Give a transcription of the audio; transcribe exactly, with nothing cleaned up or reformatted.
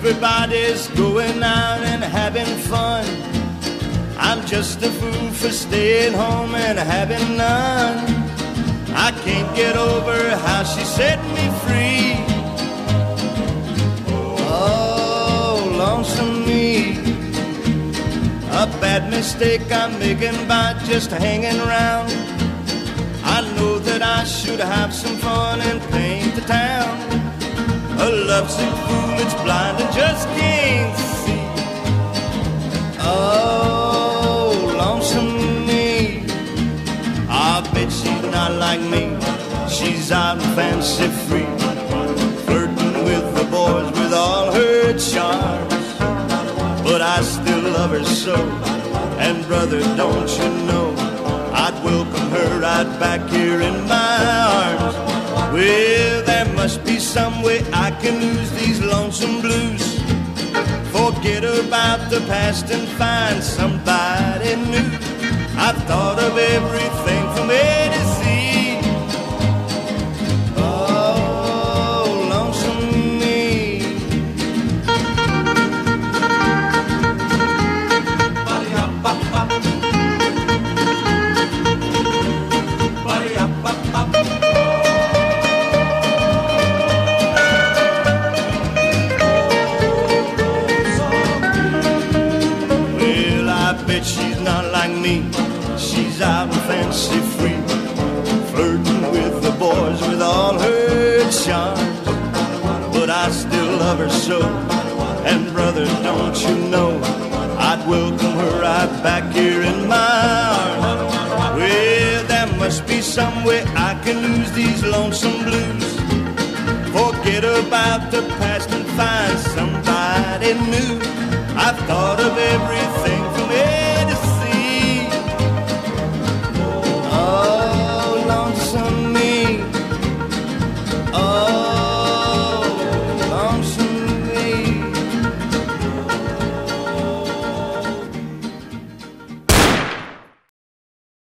Everybody's going out and having fun. I'm just a fool for staying home and having none. I can't get over how she set me free. Oh, lonesome me. A bad mistake I'm making by just hanging around. I know that I should have some fun and paint the town. A lovesick fool that's blind and just can't see. Oh, lonesome me. I bet she's not like me. She's out and fancy free, flirting with the boys with all her charms. But I still love her so, and brother, don't you know, I'd welcome her right back here in my arms. Well, there must be some way I can lose these lonesome blues, forget about the past and find somebody new. I've thought of everything from A to Z. Oh, lonesome me. She's not like me. She's out and fancy free, flirting with the boys with all her charms. But I still love her so, and brother, don't you know, I'd welcome her right back here in my arms. Well, there must be some way I can lose these lonesome blues, forget about the past and find somebody new. I've thought of everything